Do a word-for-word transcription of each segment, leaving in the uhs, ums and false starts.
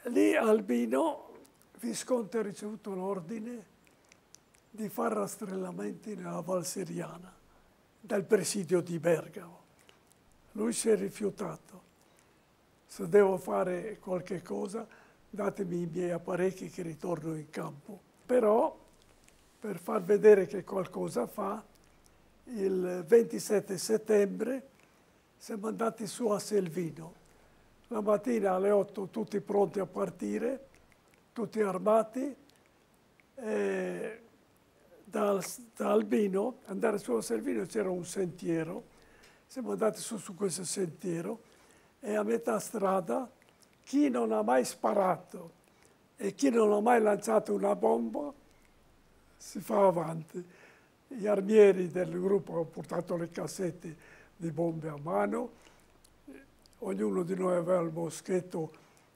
Lì Albino Visconti ha ricevuto l'ordine di fare rastrellamenti nella Val Seriana, dal presidio di Bergamo. Lui si è rifiutato. Se devo fare qualche cosa, datemi i miei apparecchi che ritorno in campo. Però, per far vedere che qualcosa fa, il ventisette settembre siamo andati su a Selvino. La mattina alle otto tutti pronti a partire, tutti armati, e da, da Albino, andare su a Selvino c'era un sentiero, siamo andati su su questo sentiero e a metà strada chi non ha mai sparato e chi non ha mai lanciato una bomba si fa avanti. Gli armieri del gruppo hanno portato le cassette di bombe a mano, ognuno di noi aveva il moschetto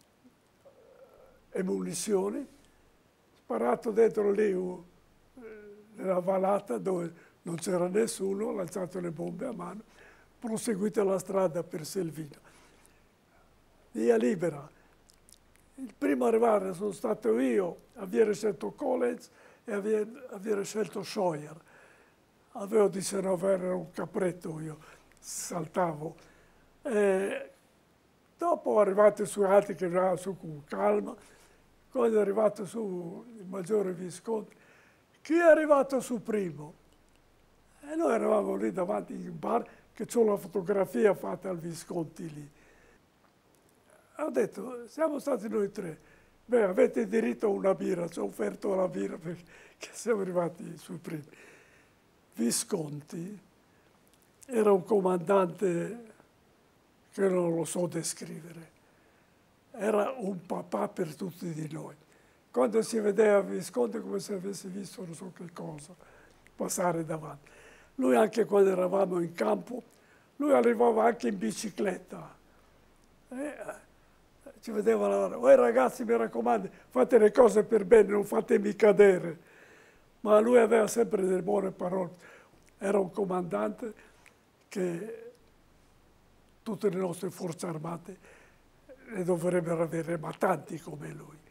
e munizioni, sparato dentro lì nella vallata dove non c'era nessuno, lanciato le bombe a mano, proseguito la strada per Selvino. Via libera. Il primo a arrivare sono stato io, avere scelto College e avere scelto Scheuer. Avevo diciannove anni, ero un capretto io, saltavo. E dopo arrivati su altri che erano su con calma, quando è arrivato su il maggiore Visconti, chi è arrivato su primo? E noi eravamo lì davanti in bar, che c'ho la fotografia fatta al Visconti lì. Ha detto, siamo stati noi tre, beh, avete diritto a una birra, ci ho offerto la birra perché siamo arrivati sui primi. Visconti era un comandante che non lo so descrivere, era un papà per tutti di noi. Quando si vedeva Visconti come se avesse visto non so che cosa passare davanti. Lui anche quando eravamo in campo, lui arrivava anche in bicicletta. E, ci vedeva lavorare. Oh ragazzi, mi raccomando, fate le cose per bene, non fatemi cadere. Ma lui aveva sempre delle buone parole. Era un comandante che tutte le nostre forze armate ne dovrebbero avere, ma tanti come lui.